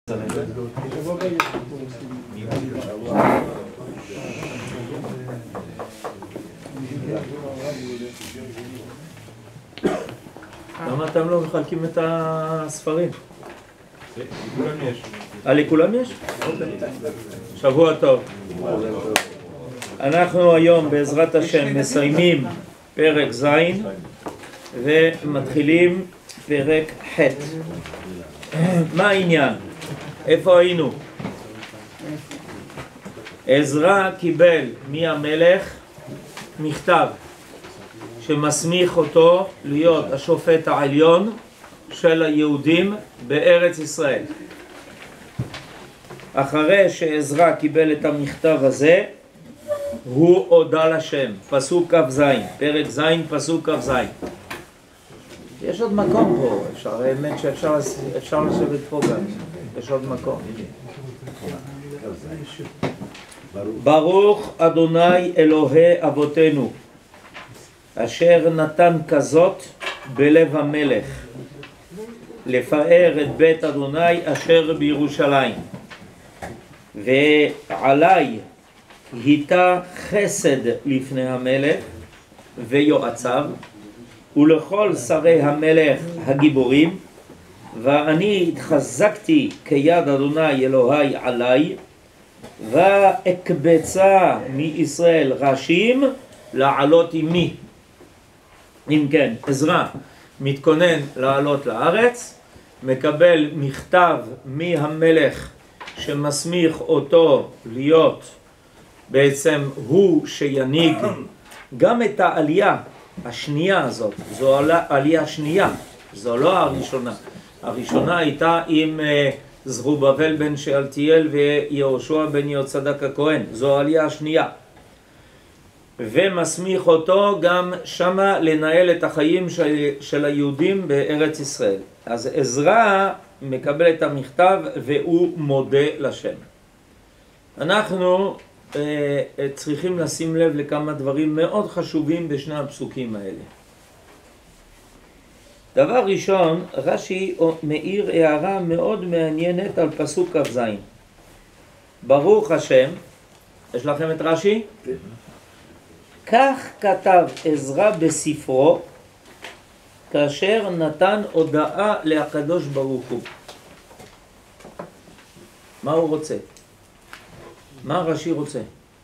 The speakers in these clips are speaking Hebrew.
למה אתם לא מחלקים את הספרים? לכולם יש. לכולם יש? שבוע טוב. אנחנו היום בעזרת השם מסיימים פרק ז' ומתחילים פרק ח'. מה העניין? איפה היינו? עזרא קיבל מהמלך מכתב שמסמיך אותו להיות השופט העליון של היהודים בארץ ישראל. אחרי שעזרא קיבל את המכתב הזה, הוא הודה לשם. פסוק כ"ז, פרק ז', פסוק כ"ז. יש עוד מקום פה, האמת שאפשר לשבת פה גם, יש עוד מקום. ברוך אדוני אלוהי אבותינו, אשר נתן כזאת בלב המלך, לפאר את בית אדוני אשר בירושלים. ועלי היטה חסד לפני המלך ויועציו, ולכל שרי המלך הגיבורים, ואני התחזקתי כיד אדוני אלוהי עלי, ואקבצה מישראל ראשים לעלות עמי. אם כן, עזרא מתכונן לעלות לארץ, מקבל מכתב מהמלך שמסמיך אותו להיות בעצם הוא שינהיג גם את העלייה השנייה הזאת. זו עלייה שנייה, זו לא הראשונה. הראשונה הייתה עם זרובבל בן שאלתיאל ויהושע בן יהוצדק הכהן. זו העלייה השנייה. ומסמיך אותו גם שמה לנהל את החיים של היהודים בארץ ישראל. אז עזרא מקבל את המכתב והוא מודה לשם. אנחנו צריכים לשים לב לכמה דברים מאוד חשובים בשני הפסוקים האלה. דבר ראשון, רש"י מאיר הערה מאוד מעניינת על פסוק כ"ז. ברוך השם, יש לכם את רש"י? כך כתב עזרא בספרו כאשר נתן הודעה לקדוש ברוך הוא. מה הוא רוצה? מה רש"י רוצה?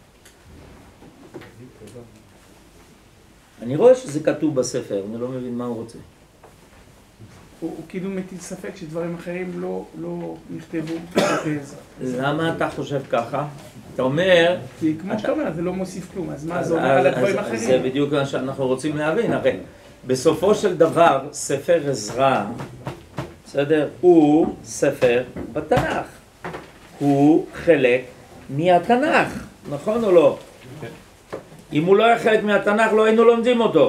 אני רואה שזה כתוב בספר, אני לא מבין מה הוא רוצה. הוא כאילו מטיל ספק שדברים אחרים לא נכתבו. למה אתה חושב ככה? אתה אומר... כי כמו שאתה אומר, זה לא מוסיף כלום, אז מה זה אומר על הדברים אחרים? זה בדיוק מה שאנחנו רוצים להבין. הרי בסופו של דבר, ספר עזרא, בסדר? הוא ספר בתנ"ך. הוא חלק מהתנ"ך, נכון או לא? אם הוא לא היה חלק מהתנ"ך, לא היינו לומדים אותו.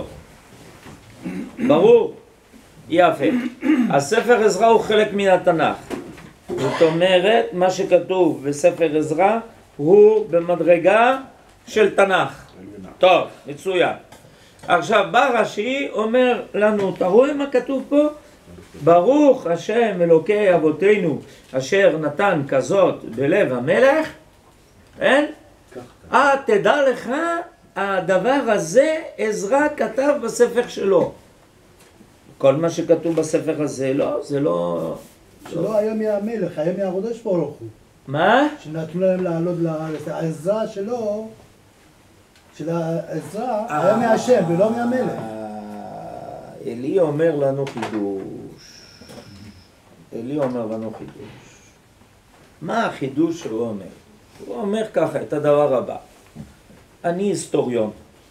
ברור? יפה. הספר עזרא הוא חלק מהתנ"ך. זאת אומרת, מה שכתוב בספר עזרא הוא במדרגה של תנ"ך. טוב, מצוין. עכשיו, בא רש"י אומר לנו, אתה רואה מה כתוב פה? ברוך השם אלוקי אבותינו אשר נתן כזאת בלב המלך. אין? תדע לך, הדבר הזה עזרא כתב בספר שלו. כל מה שכתוב בספר הזה, לא, זה לא... שלא היה מהמלך, היה מהקדוש ברוך הוא. מה? שנתנו להם לעלות לארץ. העזרא שלו, של העזרא, היה מהשם ולא מהמלך. אלי אומר לנו חידוש. אלי אומר לנו חידוש. מה החידוש שהוא אומר? הוא אומר ככה, את הדבר הבא. אני היסטוריון.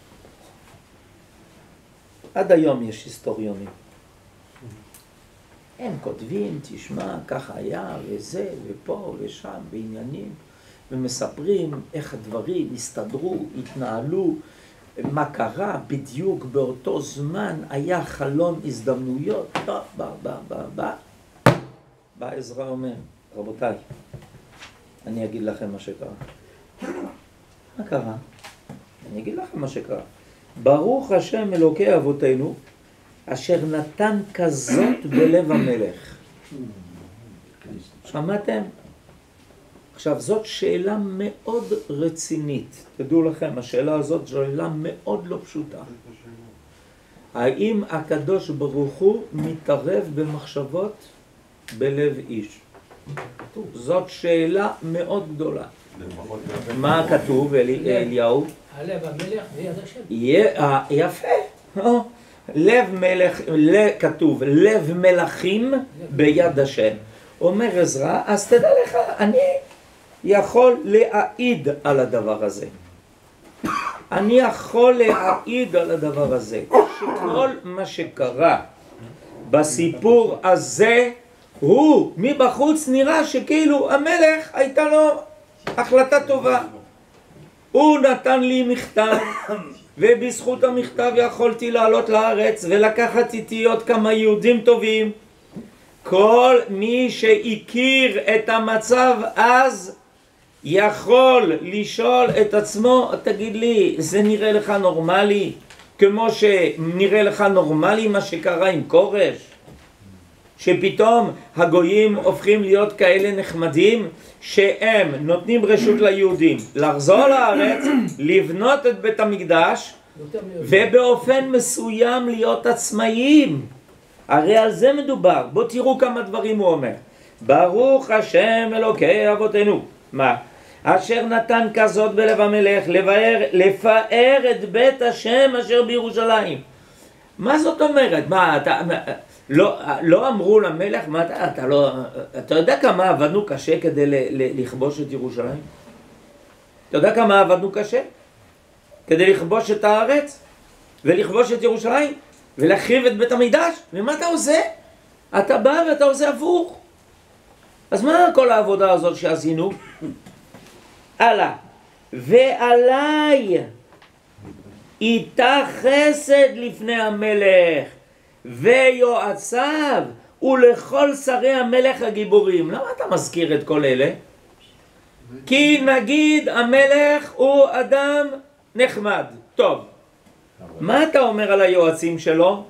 עד היום יש היסטוריונים. הם כותבים, תשמע, ככה היה, וזה, ופה, ושם, בעניינים, ומספרים איך הדברים הסתדרו, התנהלו, מה קרה בדיוק באותו זמן, היה חלון הזדמנויות, בא עזרא אומר, רבותיי, אני אגיד לכם מה שקרה. מה קרה? אני אגיד לכם מה שקרה. ברוך השם אלוקי אבותינו, אשר נתן כזאת בלב המלך. שמעתם? עכשיו, זאת שאלה מאוד רצינית. תדעו לכם, השאלה הזאת זו שאלה מאוד לא פשוטה. האם הקדוש ברוך הוא מתערב במחשבות בלב איש? זאת שאלה מאוד גדולה. מה כתוב, אליהו? הלב המלך ויד השם. יפה. לב מלך, כתוב, לב מלכים ביד השם. אומר עזרא, אז תדע לך, אני יכול להעיד על הדבר הזה. אני יכול להעיד על הדבר הזה. שכל מה שקרה בסיפור הזה, הוא מבחוץ נראה שכאילו המלך הייתה לו החלטה טובה. הוא נתן לי מכתב, ובזכות המכתב יכולתי לעלות לארץ ולקחת איתי עוד כמה יהודים טובים. כל מי שהכיר את המצב אז יכול לשאול את עצמו, תגיד לי, זה נראה לך נורמלי? כמו שנראה לך נורמלי מה שקרה עם כורש? שפתאום הגויים הופכים להיות כאלה נחמדים שהם נותנים רשות ליהודים לחזור לארץ, לבנות את בית המקדש ובאופן מסוים להיות עצמאיים. הרי על זה מדובר. בואו תראו כמה דברים הוא אומר. ברוך השם אלוקי אבותינו, מה? אשר נתן כזאת בלב המלך לפאר את בית השם אשר בירושלים. מה זאת אומרת? מה, אתה לא אמרו למלך, מה אתה יודע כמה עבדנו קשה כדי לכבוש את ירושלים? אתה יודע כמה עבדנו קשה? כדי לכבוש את הארץ ולכבוש את ירושלים ולהחריב את בית המקדש? ומה אתה עושה? אתה בא ואתה עושה הפוך. אז מה כל העבודה הזאת שעשינו? הלאה. ועליי איתה חסד לפני המלך ויועציו ולכל שרי המלך הגיבורים. למה אתה מזכיר את כל אלה? כי נגיד המלך הוא אדם נחמד, טוב. מה אתה אומר על היועצים שלו?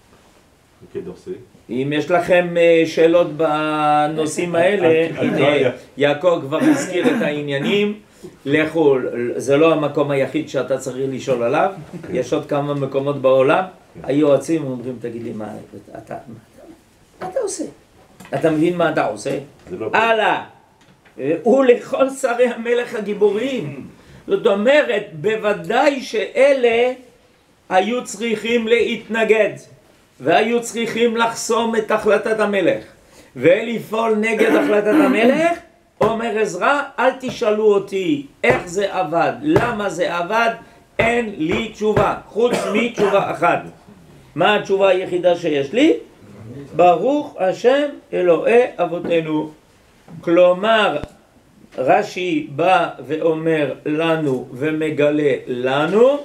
אם יש לכם שאלות בנושאים האלה, הנה יעקב כבר הזכיר את העניינים. לכו, זה לא המקום היחיד שאתה צריך לשאול עליו, יש עוד כמה מקומות בעולם. היועצים אומרים, תגיד לי, מה אתה עושה? אתה מבין מה אתה עושה? הלאה. ולכל שרי המלך הגיבורים. זאת אומרת, בוודאי שאלה היו צריכים להתנגד והיו צריכים לחסום את החלטת המלך ולפעול נגד החלטת המלך. אומר עזרא, אל תשאלו אותי איך זה עבד, למה זה עבד, אין לי תשובה חוץ מתשובה אחת. מה התשובה היחידה שיש לי? ברוך השם אלוהי אבותינו. כלומר, רש"י בא ואומר לנו ומגלה לנו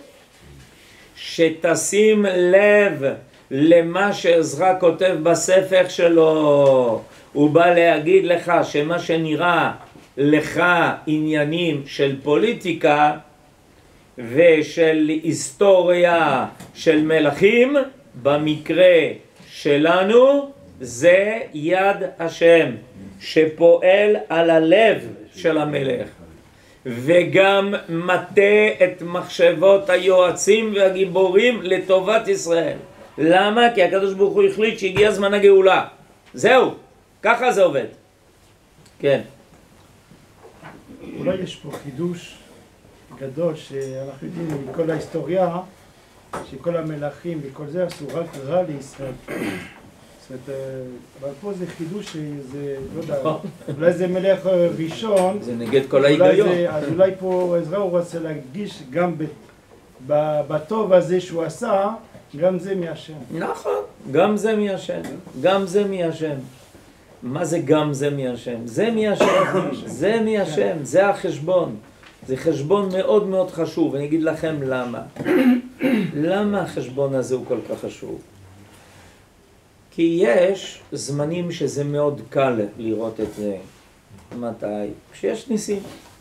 שתשים לב למה שעזרא כותב בספר שלו. הוא בא להגיד לך שמה שנראה לך עניינים של פוליטיקה ושל היסטוריה של מלכים, במקרה שלנו זה יד השם שפועל על הלב של המלך וגם מטה את מחשבות היועצים והגיבורים לטובת ישראל. למה? כי הקדוש ברוך הוא החליט שהגיע זמן הגאולה. זהו, ככה זה עובד. כן. אולי יש פה חידוש גדול שאנחנו יודעים מכל ההיסטוריה שכל המלכים וכל זה עשו רק רע לישראל. זאת אומרת, אבל פה זה חידוש שזה, לא יודע, אולי זה מלך ראשון. זה נגד כל ההיגיון. אז אולי פה עזרא הוא רוצה להדגיש גם בטוב הזה שהוא עשה, גם זה מהשם. נכון, גם זה מהשם. גם זה מהשם. מה זה גם זה מהשם? זה מהשם. זה מהשם. זה החשבון. זה חשבון מאוד מאוד חשוב. אני אגיד לכם למה. למה החשבון הזה הוא כל כך חשוב? כי יש זמנים שזה מאוד קל לראות את זה. מתי? כשיש ניסים.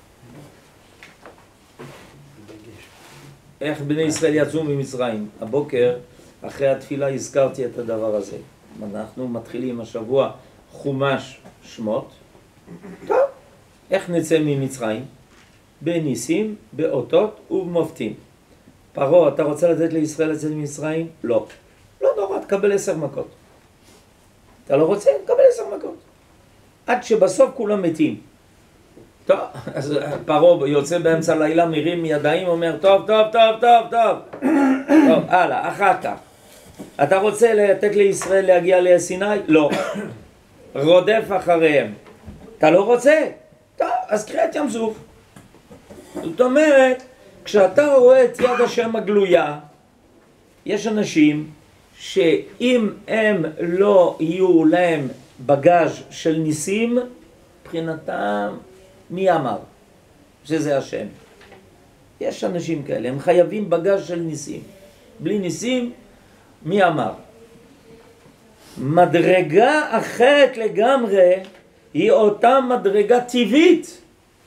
איך בני ישראל יצאו ממצרים? הבוקר, אחרי התפילה, הזכרתי את הדבר הזה. אנחנו מתחילים השבוע חומש שמות. טוב, איך נצא ממצרים? בניסים, באותות ובמופתים. פרעה, אתה רוצה לתת לישראל לצאת ממצרים? לא. לא נורא, תקבל 10 מכות. אתה לא רוצה? תקבל 10 מכות. עד שבסוף כולם מתים. טוב, אז פרעה יוצא באמצע הלילה, מרים ידיים, אומר, טוב, טוב, טוב, טוב, טוב. טוב, הלאה, אחר כך. אתה רוצה לתת לישראל להגיע לסיני? לא. רודף אחריהם. אתה לא רוצה? טוב, אז קרא את ים סוף. זאת אומרת, כשאתה רואה את יד השם הגלויה, יש אנשים שאם הם לא יהיו להם בגז' של ניסים, מבחינתם, מי אמר שזה השם? יש אנשים כאלה, הם חייבים בגז' של ניסים. בלי ניסים, מי אמר? מדרגה אחרת לגמרי היא אותה מדרגה טבעית.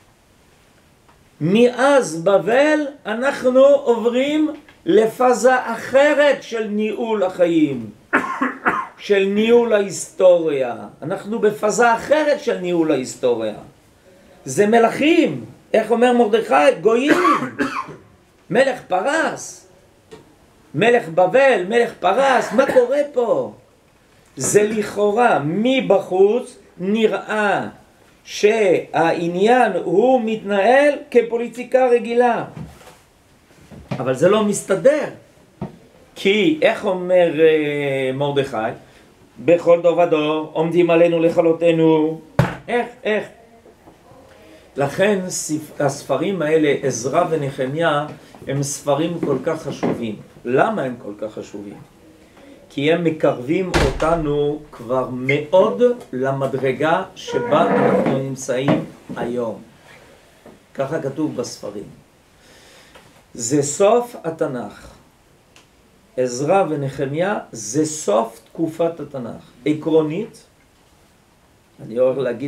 מאז בבל אנחנו עוברים לפאזה אחרת של ניהול החיים, של ניהול ההיסטוריה. אנחנו בפאזה אחרת של ניהול ההיסטוריה. זה מלכים, איך אומר מרדכי? גויים. מלך פרס, מלך בבל, מלך פרס, מה קורה פה? זה לכאורה מבחוץ נראה שהעניין הוא מתנהל כפוליטיקה רגילה, אבל זה לא מסתדר. כי איך אומר מרדכי? בכל דור ודור עומדים עלינו לכלותנו. איך? לכן הספרים האלה, עזרא ונחמיה, הם ספרים כל כך חשובים. למה הם כל כך חשובים? כי הם מקרבים אותנו כבר מאוד למדרגה שבה אנחנו נמצאים היום. ככה כתוב בספרים. זה סוף התנ"ך. עזרא ונחמיה זה סוף תקופת התנ"ך. עקרונית, אני הולך להגיד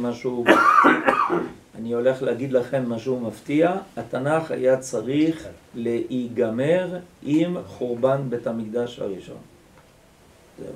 לכם משהו מפתיע. התנ"ך היה צריך להיגמר עם חורבן בית המקדש הראשון. זהו.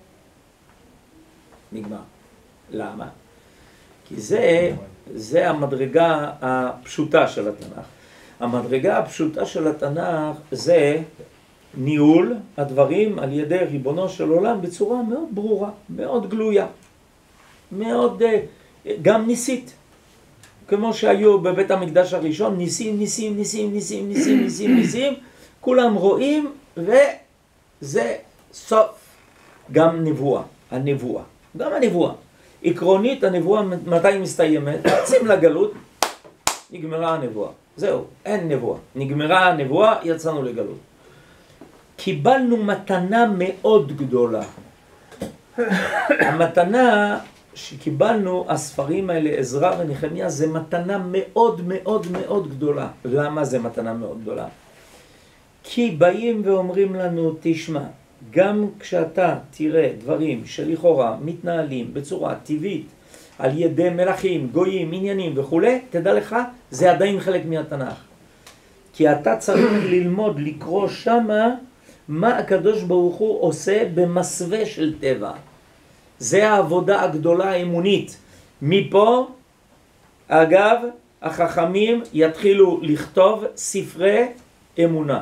נגמר. למה? כי זה המדרגה הפשוטה של התנ"ך. המדרגה הפשוטה של התנ"ך זה ניהול הדברים על ידי ריבונו של עולם בצורה מאוד ברורה, מאוד גלויה, מאוד גם ניסית. כמו שהיו בבית המקדש הראשון, ניסים, כולם רואים, וזה סוף. גם הנבואה. עקרונית הנבואה מתי מסתיימת? יוצאים לגלות, נגמרה הנבואה. זהו, אין נבואה. נגמרה הנבואה, יצאנו לגלות. קיבלנו מתנה מאוד גדולה. המתנה שקיבלנו, הספרים האלה, עזרא ונחמיה, זה מתנה מאוד מאוד מאוד גדולה. למה זה מתנה מאוד גדולה? כי באים ואומרים לנו, תשמע, גם כשאתה תראה דברים שלכאורה מתנהלים בצורה טבעית על ידי מלכים, גויים, עניינים וכו', תדע לך, זה עדיין חלק מהתנ"ך. כי אתה צריך ללמוד, לקרוא שמה מה הקדוש ברוך הוא עושה במסווה של טבע. זה העבודה הגדולה האמונית. מפה, אגב, החכמים יתחילו לכתוב ספרי אמונה.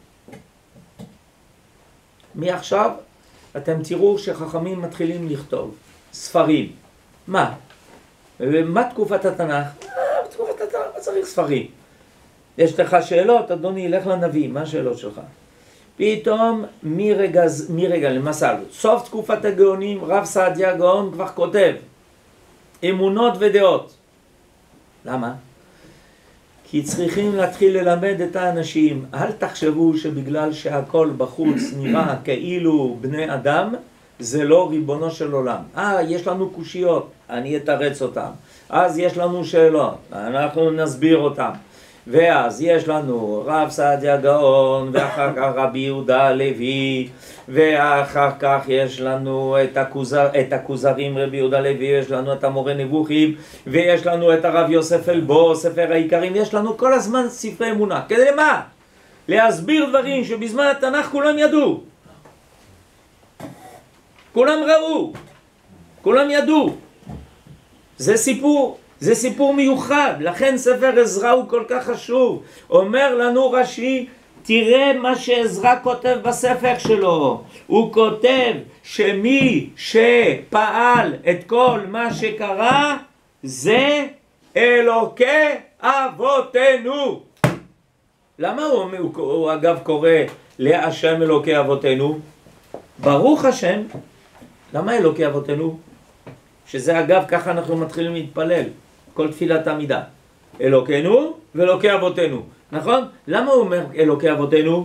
מעכשיו אתם תראו שחכמים מתחילים לכתוב ספרים. מה? מה תקופת התנ"ך? בתקופת התנ"ך לא צריך ספרים. יש לך שאלות, אדוני, לך לנביא, מה השאלות שלך? פתאום מרגע למשל, סוף תקופת הגאונים, רב סעדיה הגאון כבר כותב אמונות ודעות. למה? כי צריכים להתחיל ללמד את האנשים. אל תחשבו שבגלל שהכל בחוץ נראה כאילו בני אדם, זה לא ריבונו של עולם. יש לנו קושיות, אני אתרץ אותם. אז יש לנו שאלות, אנחנו נסביר אותם. ואז יש לנו רב סעדיה גאון, ואחר כך רבי יהודה הלוי, ואחר כך יש לנו את הכוזרים רבי יהודה הלוי, יש לנו את המורה נבוכים, ויש לנו את הרב יוסף אלבו, ספר העיקרים, יש לנו כל הזמן ספרי אמונה. כדי למה? להסביר דברים שבזמן התנ"ך כולם ידעו. כולם ראו. כולם ידעו. זה סיפור מיוחד, לכן ספר עזרא הוא כל כך חשוב. אומר לנו רש"י, תראה מה שעזרא כותב בספר שלו. הוא כותב שמי שפעל את כל מה שקרה זה אלוקי אבותינו. למה הוא אגב קורא להשם אלוקי אבותינו? ברוך השם. למה אלוקי אבותינו? שזה אגב ככה אנחנו מתחילים להתפלל כל תפילת עמידה. אלוקינו ואלוקי אבותינו, נכון? למה הוא אומר אלוקי אבותינו?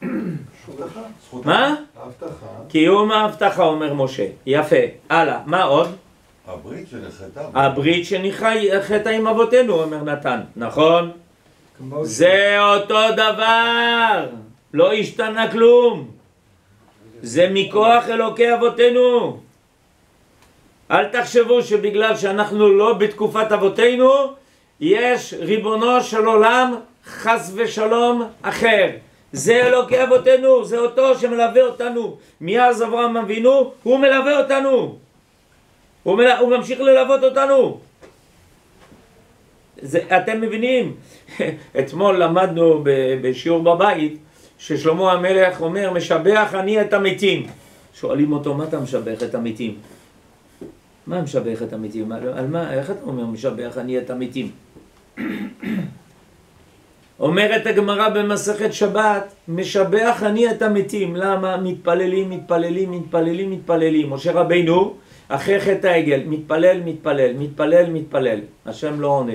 מה? ההבטחה. קיום ההבטחה אומר משה. יפה. הלאה, מה עוד? הברית שנחתה. הברית שנחתה עם אבותינו, אומר נתן, נכון? זה אותו דבר, לא השתנה כלום. זה מכוח אלוקי אבותינו. אל תחשבו שבגלל שאנחנו לא בתקופת אבותינו יש ריבונו של עולם חס ושלום אחר. זה אלוקי אבותינו, זה אותו שמלווה אותנו מאז אברהם אבינו, הוא מלווה אותנו, הוא ממשיך ללוות אותנו. אתם מבינים? אתמול למדנו בשיעור בבית ששלמה המלך אומר משבח אני את המתים. שואלים אותו, מה אתה משבח את המתים? מה משבח את המתים? על מה? איך אתה אומר משבח אני את המתים? אומרת הגמרא במסכת שבת, משבח אני את המתים. למה? מתפללים. משה רבינו אחרי חטא העגל מתפלל, השם לא עונה.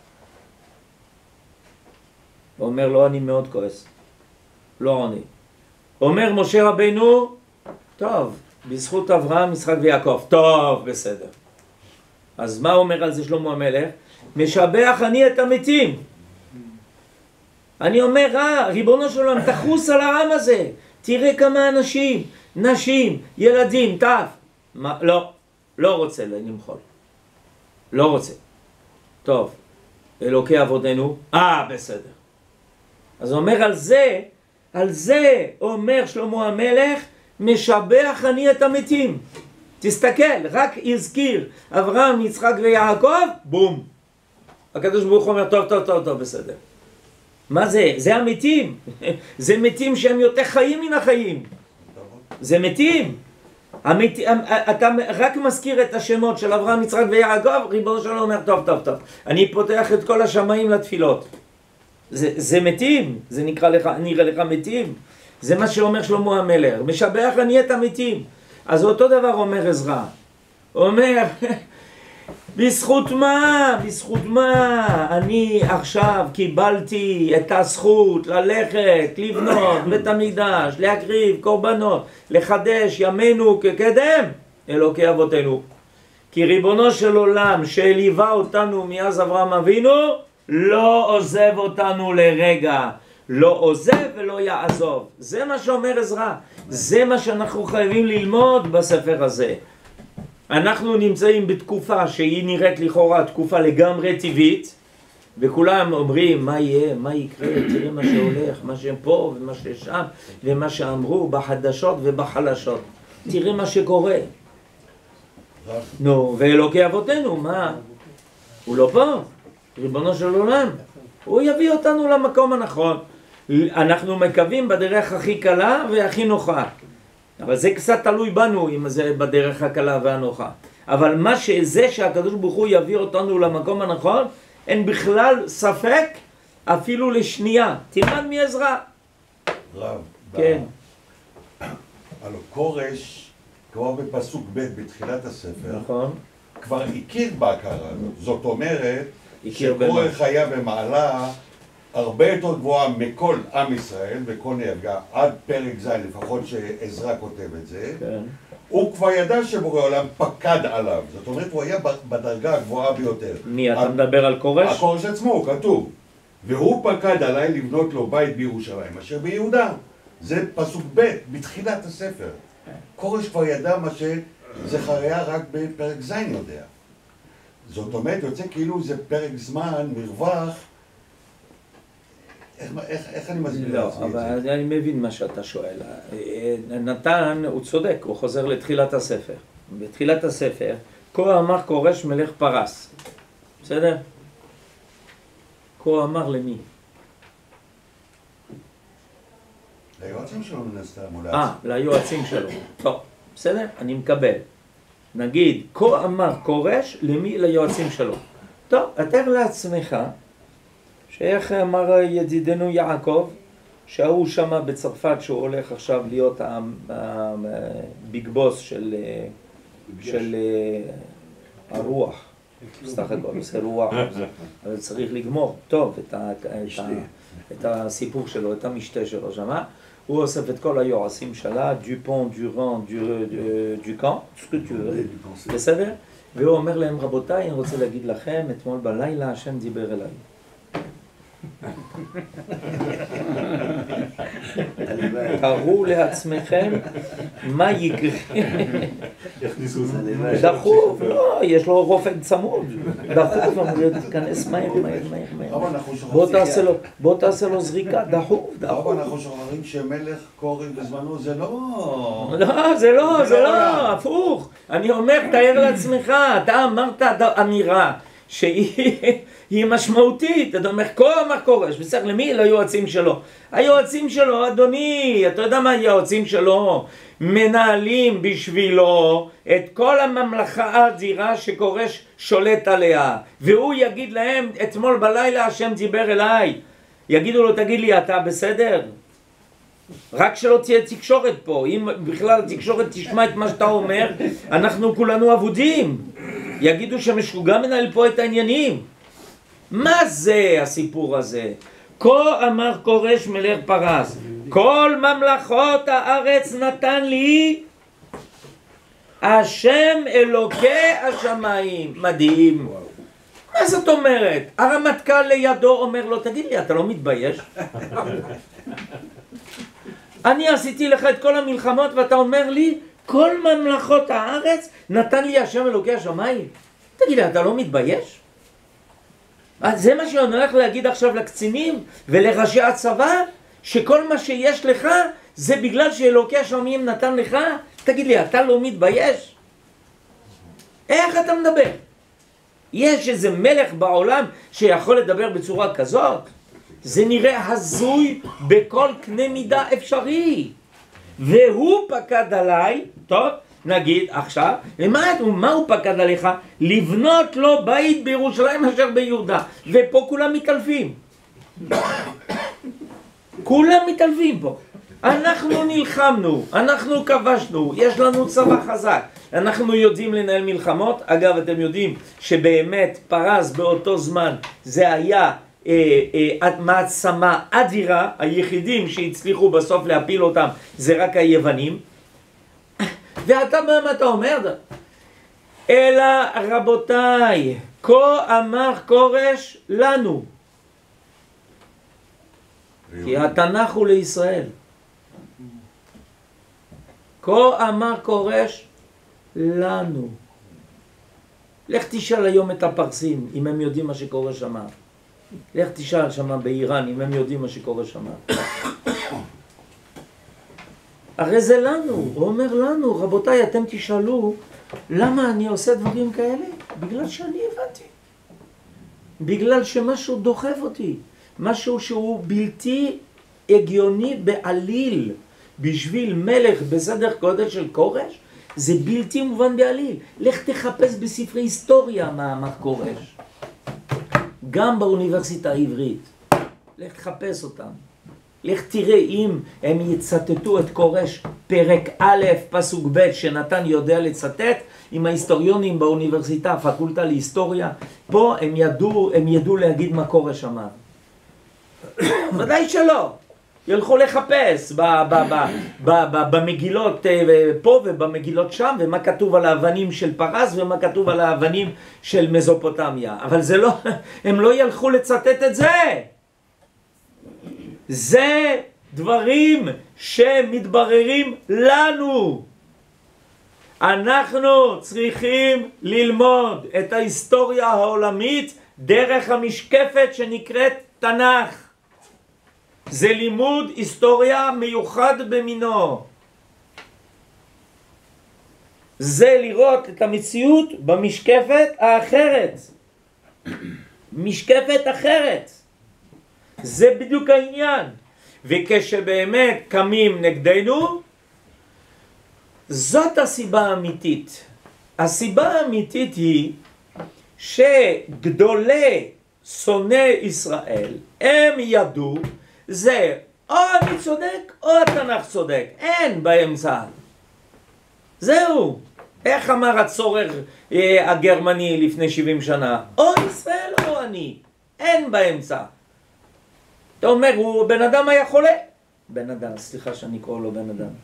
הוא אומר לו, אני מאוד כועס, לא עונה. אומר משה רבינו, טוב, בזכות אברהם, יצחק ויעקב, טוב, בסדר. אז מה אומר על זה שלמה המלך? משבח אני את המתים. אני אומר, ריבונו של עולם, תחוס על העם הזה, תראה כמה אנשים, נשים, ילדים, טף. מה? לא רוצה למחול, לא רוצה. טוב, אלוקי אבותינו, בסדר. אז הוא אומר על זה אומר שלמה המלך, משבח אני את המתים. תסתכל, רק הזכיר אברהם, יצחק ויעקב, בום. הקדוש ברוך הוא אומר, טוב, בסדר. מה זה? זה המתים. זה מתים שהם יותר חיים מן החיים. זה מתים. אתה רק מזכיר את השמות של אברהם, יצחק ויעקב, ריבונו של עולם אומר, טוב. אני פותח את כל השמיים לתפילות. זה מתים. זה נראה לך מתים. זה מה שאומר שלמה המלך. משבח אני את המתים. אז אותו דבר אומר עזרא. אומר, בזכות מה אני עכשיו קיבלתי את הזכות ללכת, לבנות בית המקדש, להקריב קורבנות, לחדש ימינו כקדם? אלוקי אבותינו. כי ריבונו של עולם שליווה אותנו מאז אברהם אבינו, לא עוזב אותנו לרגע. לא עוזב ולא יעזוב. זה מה שאומר עזרא. זה מה שאנחנו חייבים ללמוד בספר הזה. אנחנו נמצאים בתקופה שהיא נראית לכאורה תקופה לגמרי טבעית, וכולם אומרים מה יהיה, מה יקרה, תראה מה שהולך, מה שפה ומה ששם, ומה שאמרו בחדשות ובחלשות. תראה מה שקורה. נו, ואלוקי אבותינו, מה? הוא לא פה, ריבונו של עולם. הוא יביא אותנו למקום הנכון. אנחנו מקווים בדרך הכי קלה והכי נוחה. אבל זה קצת תלוי בנו אם זה בדרך הקלה והנוחה. אבל מה שזה שהקדוש ברוך הוא יביא אותנו למקום הנכון, אין בכלל ספק אפילו לשנייה. תלמד מעזרא. רב, כן. הלא כורש, כבר בפסוק ב' בתחילת הספר, נכון. כבר הכיר בהכרה הזאת. זאת אומרת, הכיר שכורש היה במעלה הרבה יותר גבוהה מכל עם ישראל וכל נפגע, עד פרק ז' לפחות שעזרא כותב את זה. כן. הוא כבר ידע שבורא עולם פקד עליו, זאת אומרת הוא היה בדרגה הגבוהה ביותר. מי, אתה מדבר על כורש? הכורש עצמו, כתוב. והוא פקד עליי לבנות לו בית בירושלים, אשר ביהודה. זה פסוק ב' בתחילת הספר. כורש כבר ידע מה שזכריה רק בפרק ז' יודע. זאת אומרת, יוצא כאילו זה פרק זמן, מרווח. איך אני מסביר לעצמי את זה? לא, אבל אני מבין מה שאתה שואל. נתן, הוא צודק, הוא חוזר לתחילת הספר. בתחילת הספר כה אמר כורש מלך פרס. בסדר? כה אמר למי? ליועצים שלו מן הסתם, אולי. ליועצים שלו. טוב, בסדר? אני מקבל. נגיד, כה אמר כורש למי? ליועצים שלו. טוב, תאר לעצמך, שאיך אמר ידידנו יעקב, שהוא שמה בצרפת שהוא הולך עכשיו להיות הביג בוס של הרוח. סך הכל, עושה רוח, אבל צריך לגמור טוב את הסיפור שלו, את המשתה שלו שמה. הוא אוסף את כל היועצים שלה, דופון, דורן, דוקן, בסדר? והוא אומר להם, רבותיי, אני רוצה להגיד לכם, אתמול בלילה השם דיבר אליי. תראו לעצמכם מה יקרה. דחוף, לא, יש לו רופא צמוד. דחוף, אמור להתכנס מהר. בוא תעשה לו זריקה, דחוף. אנחנו שוכחים שמלך כורש בזמנו זה לא... לא, זה לא, הפוך. אני אומר, תאר לעצמך, אתה אמרת אמירה שהיא משמעותית. אתה אומר, כה אמר כורש, בסדר, למי? ליועצים שלו. היועצים שלו, אדוני, אתה יודע מה היועצים שלו? מנהלים בשבילו את כל הממלכה האדירה שכורש שולט עליה. והוא יגיד להם, אתמול בלילה השם דיבר אליי. יגידו לו, תגיד לי, אתה בסדר? רק שלא תהיה תקשורת פה. אם בכלל תקשורת תשמע את מה שאתה אומר, אנחנו כולנו עבודים. יגידו שמשוגע מנהל פה את העניינים. מה זה הסיפור הזה? כה אמר כורש מלך פרס, כל ממלכות הארץ נתן לי השם אלוקי השמיים. מדהים. מה זאת אומרת? הרמטכ"ל לידו אומר לו, תגיד לי, אתה לא מתבייש? אני עשיתי לך את כל המלחמות ואתה אומר לי, כל ממלכות הארץ נתן לי השם אלוקי השמיים. תגיד לי, אתה לא מתבייש? אז זה מה שאני הולך להגיד עכשיו לקצינים ולראשי הצבא, שכל מה שיש לך זה בגלל שאלוקי השמיים נתן לך? תגיד לי, אתה לא מתבייש? איך אתה מדבר? יש איזה מלך בעולם שיכול לדבר בצורה כזאת? זה נראה הזוי בכל קנה מידה אפשרי. והוא פקד עליי, טוב, נגיד עכשיו, מה הוא פקד עליך? לבנות לו בית בירושלים אשר ביהודה. ופה כולם מתעלפים. כולם מתעלפים פה. אנחנו נלחמנו, אנחנו כבשנו, יש לנו צבא חזק, אנחנו יודעים לנהל מלחמות. אגב, אתם יודעים שבאמת פרס באותו זמן זה היה מעצמה אדירה. היחידים שהצליחו בסוף להפיל אותם זה רק היוונים. ואתה מה אתה אומר? אלא רבותיי, כה אמר כורש לנו, כי התנ"ך הוא לישראל. כה אמר כורש לנו. לך תשאל היום את הפרסים אם הם יודעים מה שכורש אמר. לך תשאל שמה באיראן אם הם יודעים מה שכורש אמר. הרי זה לנו, הוא אומר לנו, רבותיי, אתם תשאלו למה אני עושה דברים כאלה? בגלל שאני הבנתי. בגלל שמשהו דוחף אותי. משהו שהוא בלתי הגיוני בעליל. בשביל מלך בסדר גודל של כורש, זה בלתי מובן בעליל. לך תחפש בספרי היסטוריה מה אמר כורש. גם באוניברסיטה העברית. לך תחפש אותם. לך תראה אם הם יצטטו את כורש פרק א' פסוק ב' שנתן יודע לצטט, עם ההיסטוריונים באוניברסיטה, הפקולטה להיסטוריה, פה הם ידעו להגיד מה כורש אמר. ודאי שלא. ילכו לחפש במגילות פה ובמגילות שם, ומה כתוב על האבנים של פרס ומה כתוב על האבנים של מזופוטמיה. אבל זה לא, הם לא ילכו לצטט את זה. זה דברים שמתבררים לנו. אנחנו צריכים ללמוד את ההיסטוריה העולמית דרך המשקפת שנקראת תנ"ך. זה לימוד היסטוריה מיוחד במינו. זה לראות את המציאות במשקפת האחרת. משקפת אחרת. זה בדיוק העניין. וכשבאמת קמים נגדנו, זאת הסיבה האמיתית. הסיבה האמיתית היא שגדולי שונאי ישראל, הם ידעו, זה או אני צודק או התנ"ך צודק, אין באמצע. זהו. איך אמר הצורר הגרמני לפני 70 שנה? או ישראל או אני, אין באמצע. אתה אומר, הוא בן אדם היה חולה? בן אדם, סליחה שאני קורא לו בן אדם.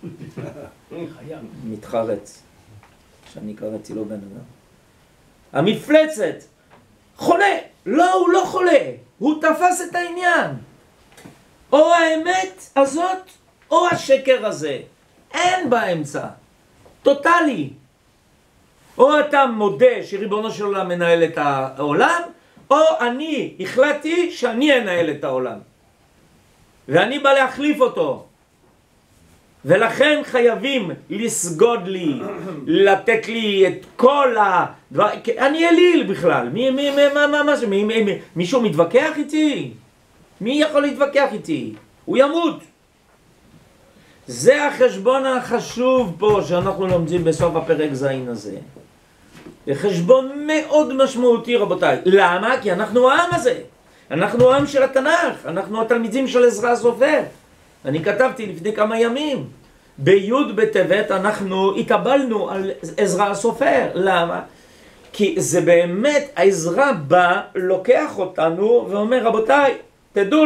מתחרץ. שאני קראתי לו בן אדם. המפלצת, חולה. לא, הוא לא חולה. הוא תפס את העניין. או האמת הזאת, או השקר הזה. אין באמצע. טוטלי. או אתה מודה שריבונו של עולם מנהל את העולם, או אני החלטתי שאני אנהל את העולם. ואני בא להחליף אותו. ולכן חייבים לסגוד לי, לתת לי את כל הדבר... אני אליל בכלל. מישהו מתווכח איתי? מי יכול להתווכח איתי? הוא ימות. זה החשבון החשוב פה שאנחנו לומדים בסוף הפרק זין הזה. זה חשבון מאוד משמעותי, רבותיי. למה? כי אנחנו העם הזה. אנחנו העם של התנ"ך. אנחנו התלמידים של עזרא הסופר. אני כתבתי לפני כמה ימים. בי' בטבת אנחנו התקבלנו על עזרא הסופר. למה? כי זה באמת, עזרא בא, לוקח אותנו ואומר, רבותיי, תדעו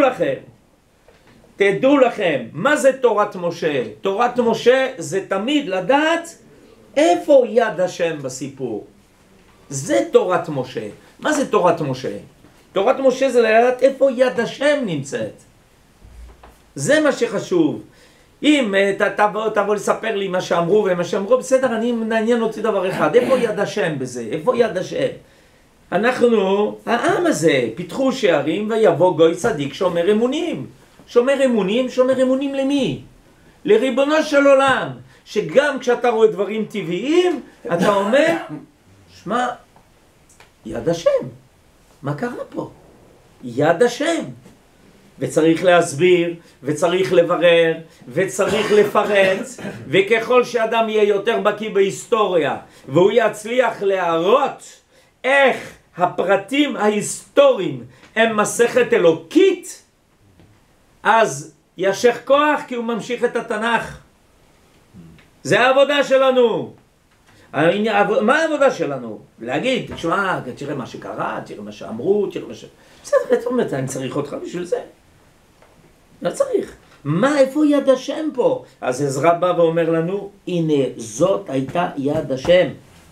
לכם, מה זה תורת משה? תורת משה זה תמיד לדעת איפה יד השם בסיפור. זה תורת משה. מה זה תורת משה? תורת משה זה לדעת איפה יד השם נמצאת. זה מה שחשוב. אם תבוא לספר לי מה שאמרו ומה שאמרו, בסדר, אני מעניין אותי דבר אחד. איפה יד השם בזה? איפה יד השם? אנחנו, העם הזה, פיתחו שערים ויבוא גוי צדיק שומר אמונים. שומר אמונים למי? לריבונו של עולם. שגם כשאתה רואה דברים טבעיים, אתה אומר, שמע, יד השם. מה קרה פה? יד השם. וצריך להסביר, וצריך לברר, וצריך לפרץ, וככל שאדם יהיה יותר בקיא בהיסטוריה, והוא יצליח להראות איך הפרטים ההיסטוריים הם מסכת אלוקית, אז ישך כוח כי הוא ממשיך את התנ"ך. זה העבודה שלנו. מה העבודה שלנו? להגיד, תשמע, תראה מה שקרה, תראה מה שאמרו, תראה מה ש... בסדר, אתה אומר, אני צריך אותך בשביל זה. לא צריך. מה, איפה יד השם פה? אז עזרא בא ואומר לנו, הנה, זאת הייתה יד השם.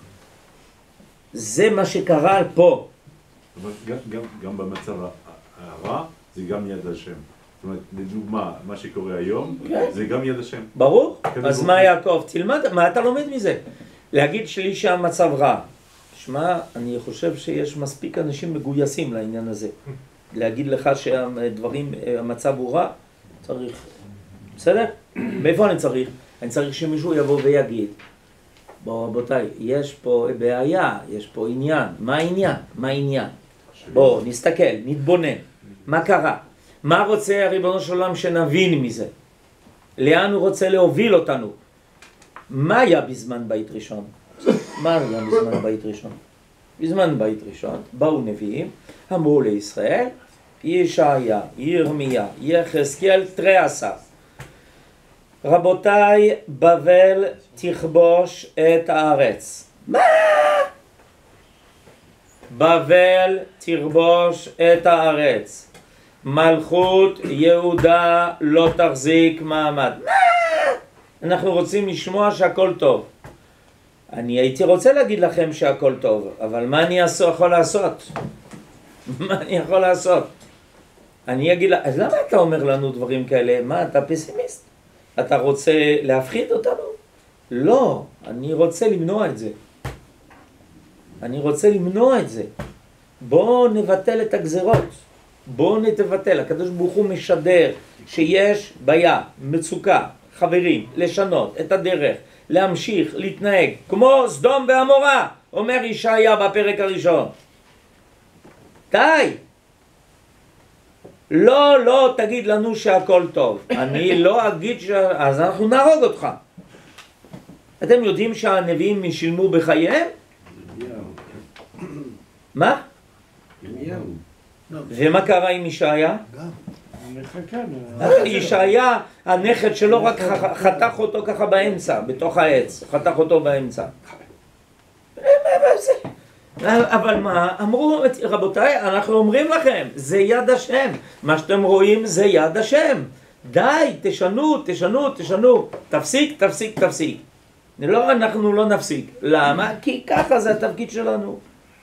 זה מה שקרה פה. גם במצב הרע, זה גם יד השם. זאת אומרת, לדוגמה, מה שקורה היום, זה גם יד השם. ברור. אז מה יעקב? תלמד, מה אתה לומד מזה? להגיד שלי שהמצב רע. שמע, אני חושב שיש מספיק אנשים מגויסים לעניין הזה. להגיד לך שהדברים, המצב הוא רע, צריך. בסדר? מאיפה אני צריך? אני צריך שמישהו יבוא ויגיד, בואו רבותיי, יש פה בעיה, יש פה עניין. מה העניין? מה העניין? בואו נסתכל, נתבונן. מה קרה? מה רוצה הריבונו של עולם שנבין מזה? לאן הוא רוצה להוביל אותנו? מה היה בזמן בית ראשון? מה היה בזמן בית ראשון? בזמן בית ראשון באו נביאים, אמרו לישראל, ישעיה, ירמיה, יחזקאל, תרעשה. רבותיי, בבל תכבוש את הארץ. מה? בבל תכבוש את הארץ. מלכות יהודה לא תחזיק מעמד. מה? אנחנו רוצים לשמוע שהכל טוב. אני הייתי רוצה להגיד לכם שהכל טוב, אבל מה אני יכול לעשות? מה אני יכול לעשות? אני אגיד לה, אז למה אתה אומר לנו דברים כאלה? מה, אתה פסימיסט? אתה רוצה להפחיד אותנו? לא, אני רוצה למנוע את זה. אני רוצה למנוע את זה. בואו נבטל את הגזרות. בואו נתבטל. הקדוש ברוך הוא משדר שיש בעיה, מצוקה. חברים, לשנות את הדרך, להמשיך, להתנהג, כמו סדום ועמורה, אומר ישעיה בפרק הראשון. די! לא תגיד לנו שהכל טוב. אני לא אגיד אז אנחנו נהרוג אותך. אתם יודעים שהנביאים שילמו בחייהם? מה? ומה קרה עם ישעיה? ישעיה, הנכד שלו רק חתך אותו ככה באמצע, בתוך העץ, חתך אותו באמצע. אבל מה? אמרו, רבותיי, אנחנו אומרים לכם, זה יד השם. מה שאתם רואים זה יד השם. די, תשנו. תפסיק. לא, אנחנו לא נפסיק. למה? כי ככה זה התפקיד שלנו.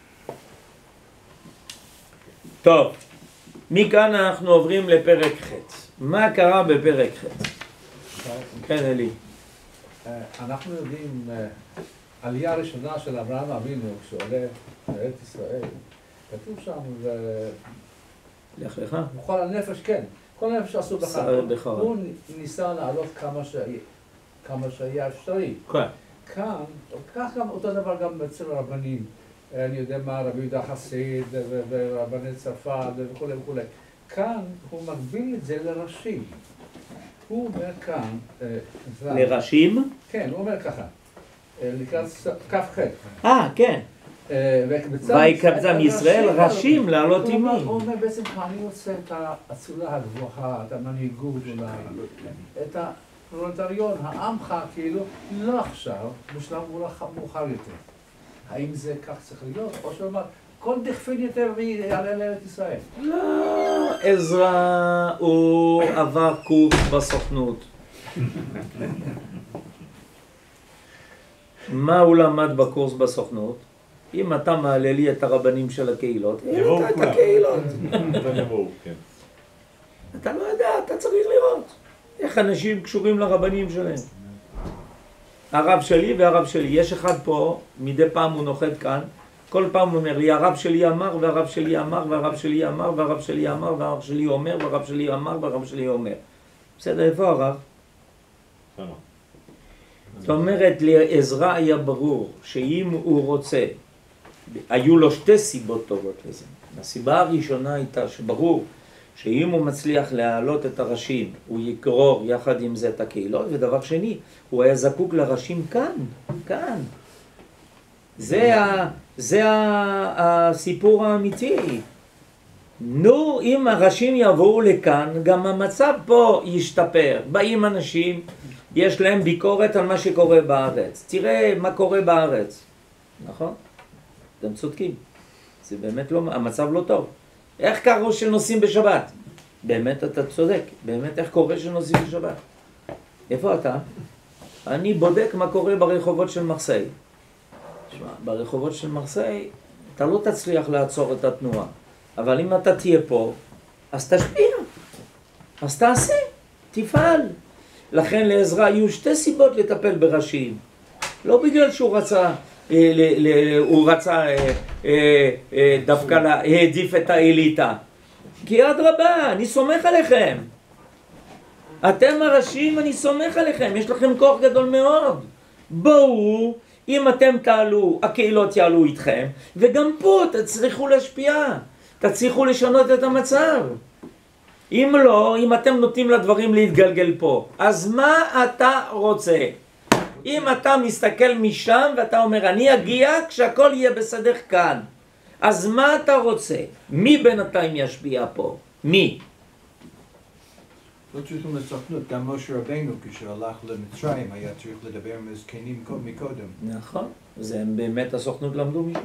טוב, מכאן אנחנו עוברים לפרק ח'. מה קרה בפרק ח'? כן, אלי. אנחנו יודעים, עלייה הראשונה של אברהם אבינו, כשעולה לארץ ישראל, כתוב שם, לך לך? בכל הנפש, כן, כל הנפש עשו בחר. הוא ניסה לעלות כמה שהיה אפשרי. כאן, כך גם אותו דבר גם אצל הרבנים. אני יודע מה, רבי יהודה חסיד ורבני צרפת וכו'. כאן הוא מגביל את זה לראשים. הוא אומר כאן... לראשים? כן, הוא אומר ככה. לקראת כ"ח. כן. ויקבצם ישראל ראשים לעלות עימי. הוא אומר בעצם, אני רוצה את האצולה הגבוהה, את המנהיגות אולי, את הפרולטריון, העמך כאילו, לא עכשיו, בשלב מאוחר יותר. האם זה כך צריך להיות? או שאומר, כל דכפין יותר ויעלה לארץ ישראל. לא, עזרא הוא עבר קורס בסוכנות. מה הוא למד בקורס בסוכנות? אם אתה מעלה לי את הרבנים של הקהילות, יבואו את הקהילות. כן. אתה לא יודע, אתה צריך לראות איך אנשים קשורים לרבנים שלהם. הרב שלי והרב שלי, יש אחד פה, מדי פעם הוא נוחת כאן, כל פעם הוא אומר לי, הרב שלי אמר, והרב שלי אמר, והרב שלי אמר, והרב שלי אמר, והרב שלי אומר, והרב שלי אמר, והרב שלי אומר. בסדר, איפה הרב? זאת אומרת, לעזרא היה ברור שאם הוא רוצה, היו לו שתי סיבות טובות לזה. הסיבה הראשונה הייתה שברור שאם הוא מצליח להעלות את הראשים, הוא יקרור יחד עם זה את הקהילות, ודבר שני, הוא היה זקוק לראשים כאן. זה הסיפור האמיתי. נו, אם הראשים יבואו לכאן, גם המצב פה ישתפר. באים אנשים, יש להם ביקורת על מה שקורה בארץ. תראה מה קורה בארץ. נכון? אתם צודקים. זה באמת לא, המצב לא טוב. איך קרה שנוסעים בשבת? באמת אתה צודק. באמת איך קורה שנוסעים בשבת? איפה אתה? אני בודק מה קורה ברחובות של מרסיי. תשמע, ברחובות של מרסיי אתה לא תצליח לעצור את התנועה. אבל אם אתה תהיה פה, אז תשפיע. אז תעשה. תפעל. לכן לעזרא היו שתי סיבות לטפל בראשים. לא בגלל שהוא רצה, דווקא להעדיף את האליטה. כי אדרבה, אני סומך עליכם. אתם הראשים, אני סומך עליכם. יש לכם כוח גדול מאוד. בואו, אם אתם תעלו, הקהילות יעלו איתכם, וגם פה תצליחו להשפיע. תצליחו לשנות את המצב. אם לא, אם אתם נותנים לדברים להתגלגל פה, אז מה אתה רוצה? אם אתה מסתכל משם ואתה אומר, אני אגיע כשהכל יהיה בסדר כאן, אז מה אתה רוצה? מי בינתיים ישפיע פה? מי? לא צריכים לסוכנות, גם משה רבנו כשהלך למצרים היה צריך לדבר עם הזקנים מקודם. נכון, זה באמת הסוכנות למדו משם.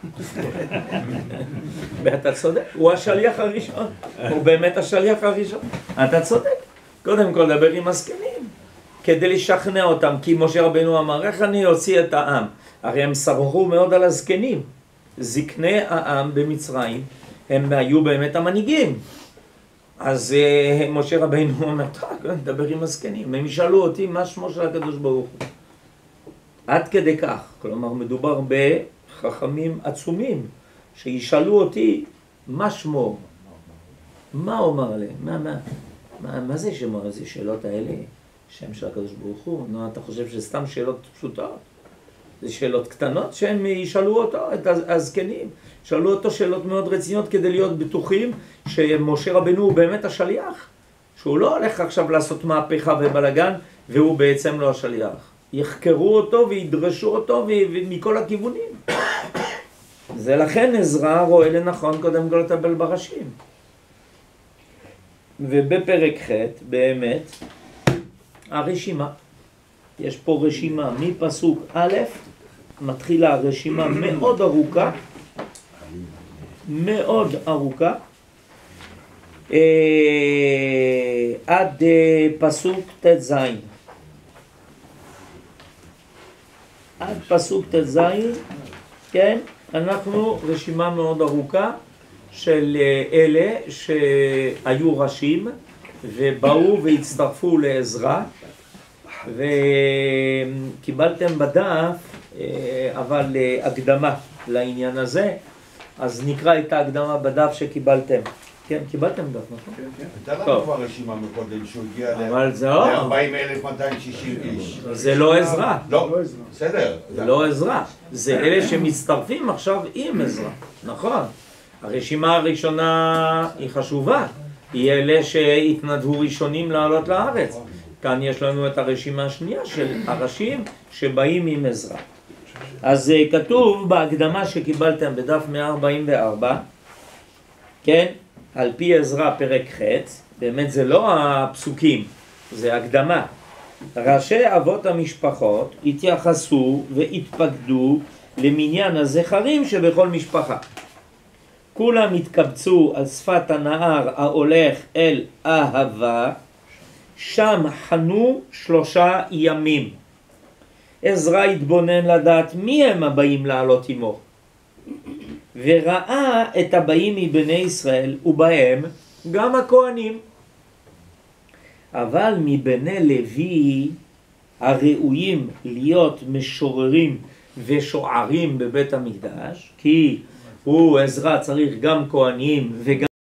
ואתה צודק, הוא השליח הראשון, הוא באמת השליח הראשון. אתה צודק, קודם כל דבר עם הזקנים כדי לשכנע אותם, כי משה רבנו אמר, איך אני אוציא את העם? הרי הם סמכו מאוד על הזקנים. זקני העם במצרים הם היו באמת המנהיגים. אז משה רבנו אומר, דבר עם הזקנים, הם ישאלו אותי מה שמו של הקדוש ברוך הוא. עד כדי כך, כלומר מדובר בחכמים עצומים שישאלו אותי מה שמו, מה אומר עליהם, מה זה שמו, זה שאלות האלה שם של הקדוש ברוך הוא. נו, אתה חושב שסתם שאלות פשוטות? זה שאלות קטנות שהם ישאלו אותו, את הזקנים. שאלו אותו שאלות מאוד רציניות כדי להיות בטוחים שמשה רבנו הוא באמת השליח. שהוא לא הולך עכשיו לעשות מהפכה ובלגן, והוא בעצם לא השליח. יחקרו אותו וידרשו אותו מכל הכיוונים. זה לכן עזרא רואה לנכון קודם כל לטפל בראשים. ובפרק ח' באמת הרשימה. יש פה רשימה מפסוק א', מתחילה רשימה מאוד ארוכה, מאוד ארוכה, עד פסוק ט"ז. עד פסוק ט"ז, כן, אנחנו רשימה מאוד ארוכה של אלה שהיו ראשים ובאו והצטרפו לעזרא, וקיבלתם בדף אבל הקדמה לעניין הזה, אז נקרא את ההקדמה בדף שקיבלתם. כן, קיבלתם דף, נכון? כן. הייתה לנו כבר רשימה מקודם שהוא הגיע ל-40,260 איש. זה לא עזרא. לא, בסדר. זה לא עזרא. זה אלה שמצטרפים עכשיו עם עזרא. נכון. הרשימה הראשונה היא חשובה. היא אלה שהתנדבו ראשונים לעלות לארץ. כאן יש לנו את הרשימה השנייה של הראשים שבאים עם עזרא. אז כתוב בהקדמה שקיבלתם בדף 144, כן? על פי עזרא פרק ח', באמת זה לא הפסוקים, זה הקדמה. ראשי אבות המשפחות התייחסו והתפקדו למניין הזכרים שבכל משפחה. כולם התקבצו על שפת הנהר ההולך אל אהבה, שם חנו 3 ימים. עזרא התבונן לדעת מי הם הבאים לעלות עמו, וראה את הבאים מבני ישראל, ובהם גם הכהנים. אבל מבני לוי הראויים להיות משוררים ושוערים בבית המקדש, כי הוא עזרא צריך גם כהנים וגם